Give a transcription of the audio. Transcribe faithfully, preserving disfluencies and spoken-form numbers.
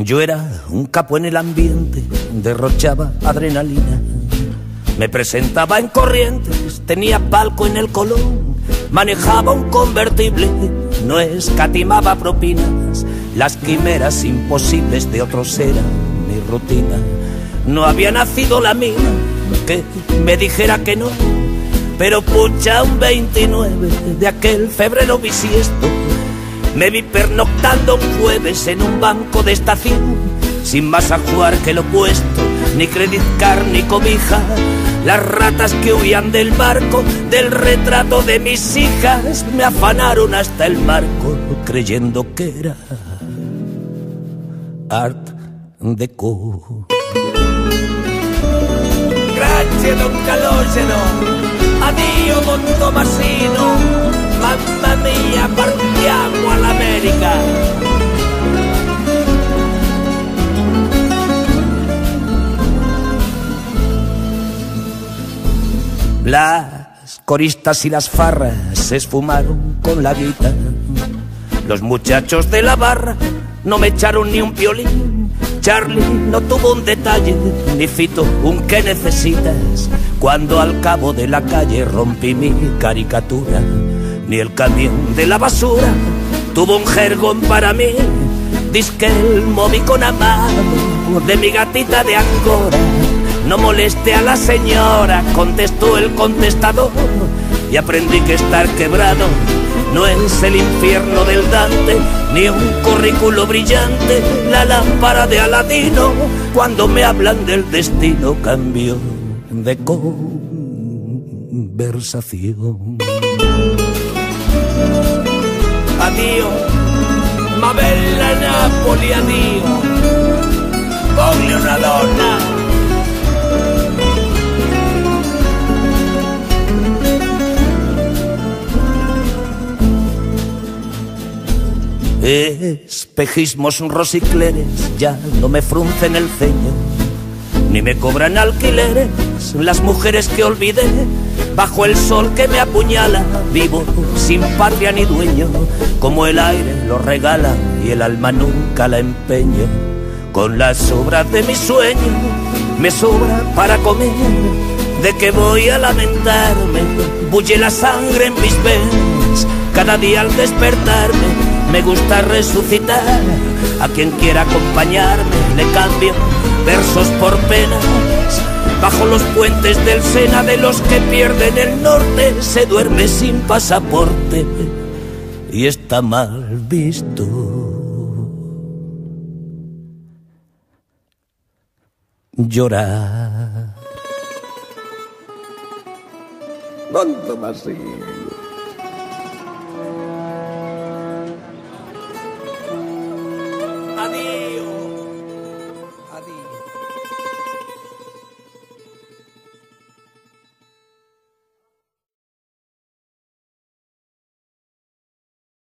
Yo era un capo en el ambiente, derrochaba adrenalina. Me presentaba en Corrientes, tenía palco en el Colón, manejaba un convertible, no escatimaba propinas. Las quimeras imposibles de otros eran mi rutina. No había nacido la mina que me dijera que no, pero pucha, un veintinueve de aquel febrero bisiesto, me vi pernoctando un jueves en un banco de estación, sin más ajuar que lo puesto, ni credit card ni cobija. Las ratas que huían del barco, del retrato de mis hijas, me afanaron hasta el marco, creyendo que era Art Deco. Grazie Don Calogero, addio Don Tomasino, mamma mia, partiamo all'America. Las coristas y las farras se esfumaron con la guitarra. Los muchachos de la barra no me echaron ni un violín. Charlie no tuvo un detalle, ni Fito un ¿qué necesitas?, cuando al cabo de la calle rompí mi caricatura. Ni el camión de la basura tuvo un jergón para mí. Disque el movicón amado de mi gatita de Angora. No moleste a la señora, contestó el contestador, y aprendí que estar quebrado no es el infierno del Dante, ni un currículo brillante, la lámpara de Aladino. Cuando me hablan del destino cambio de conversación. Addio, ma bella Napoli, addio, voglio una donna. Espejismos rosicleres ya no me fruncen el ceño, ni me cobran alquileres las mujeres que olvidé. Bajo el sol que me apuñala, vivo sin patria ni dueño, como el aire lo regala y el alma nunca la empeño. Con las sobras de mi sueño me sobra para comer. ¿De qué voy a lamentarme? Bulle la sangre en mis venas. Cada día al despertarme me gusta resucitar. A quien quiera acompañarme le cambio versos por penas. Bajo los puentes del Sena, de los que pierden el norte, se duerme sin pasaporte y está mal visto llorar. Don Tomasino. Addio.